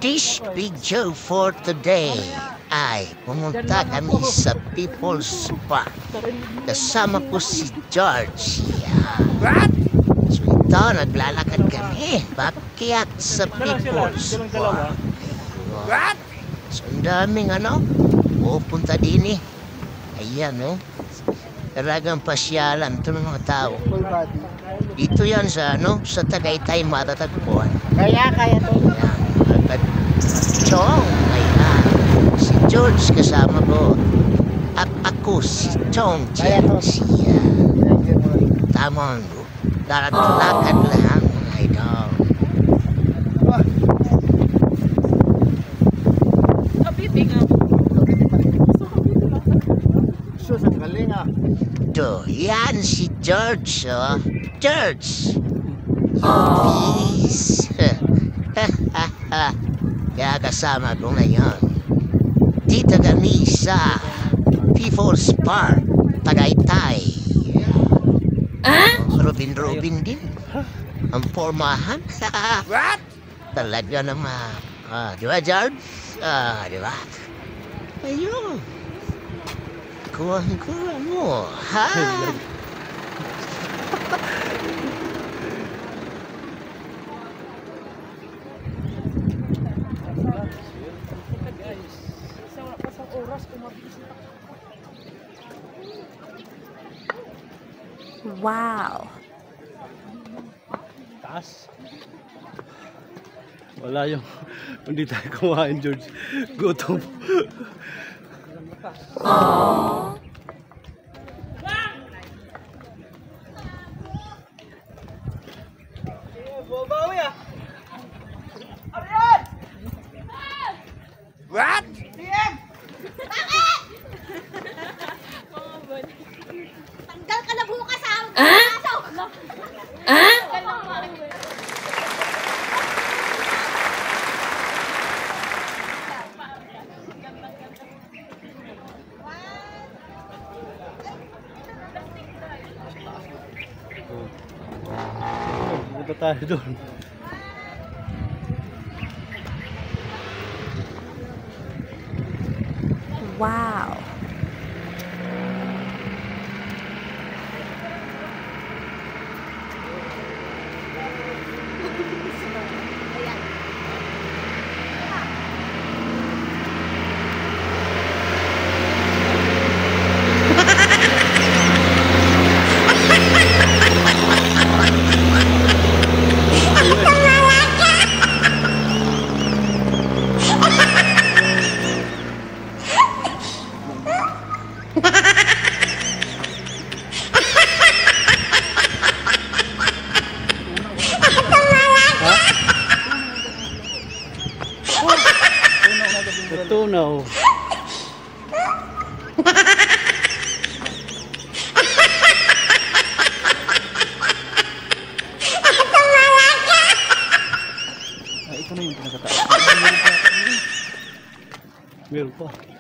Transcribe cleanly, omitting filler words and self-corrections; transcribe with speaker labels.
Speaker 1: This video for today ay pumunta kami sa People's Park. Kasama ko si Jurds. So ito, naglalakad kami pakyat sa People's Park. So ang daming pupunta din eh. Ayan talagang pasyalan ito ng mga tao. Dito yan sa Tagaytay matatagpuan.
Speaker 2: Kaya to.
Speaker 1: Chong, ayan. Si Jurds kasama ko. At ako si Chong siya. Tama mo. Lakad lang, mga idol. Ito, yan si Jurds, Jurds! Please! Kaya kasama ko ngayon. Dito kami sa People's Park, Tagaytay. Robin din. Ang pormahan. What? Talaga naman. Di ba, Jurds? Di ba? Ayun. Kuha mo. Ha?
Speaker 3: Wow.
Speaker 4: Taas. Wala yung hindi tayo kumain, Jurds. Gutom.
Speaker 3: Aww.
Speaker 1: What?
Speaker 5: Tanggal ka na bukas sa
Speaker 4: Punta tayo doon.
Speaker 3: Wow.
Speaker 4: Tunaw. Ito na yung pinakataas. Meron pa.